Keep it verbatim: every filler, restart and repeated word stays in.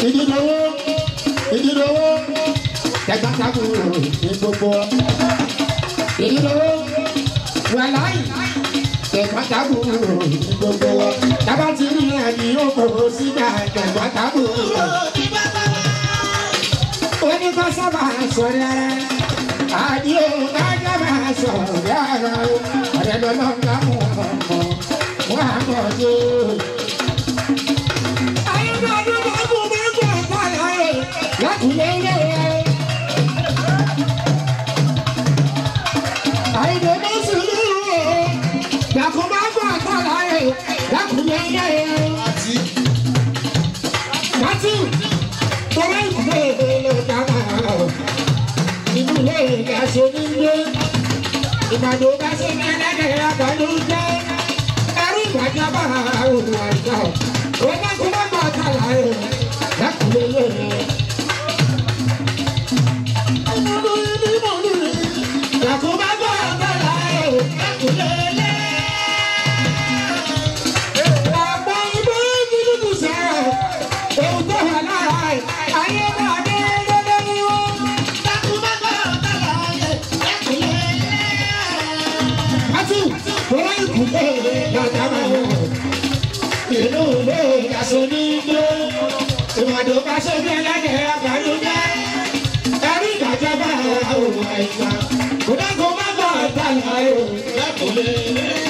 ìdílówó ìdílówó tẹgbàtàbúrò ní gbogbo ìdílówó wàláì tẹgbàtàbúrò ní gbogbo tábàtì ní àyè òkòrò sígbà tẹgbàtàbúrò oníkọ́ sábà sọ̀rọ̀ àdìo kájà máa sọ̀rọ̀ yàrá o ọ̀rẹ́ lọ́lọ́ńgá mú ọmọ wọn àbọ̀ tó. Lakulele, aide musulu, yakumago akalaye, lakulele. Mati, mati, tọ́lá ìkúlẹ̀ ló dáná. Ìkúlẹ̀ ìgbàsó nílé, ìgbàdo bá ṣe ní ẹlẹ́dẹ̀ẹ́ àgbàdo jẹ́. Ẹrú ìgbàjọba òun àìsàn, òun náà kú mọ́gbà akalaye, lakulele. Ìwádìí bá ṣe bí ẹlẹ́dẹ̀ẹ́ àgbàdo jẹ́. Ẹ̀rí ìdájọ́ bá àwọn àìsàn. Kò dákò má bọ̀ ọ̀tá láyò.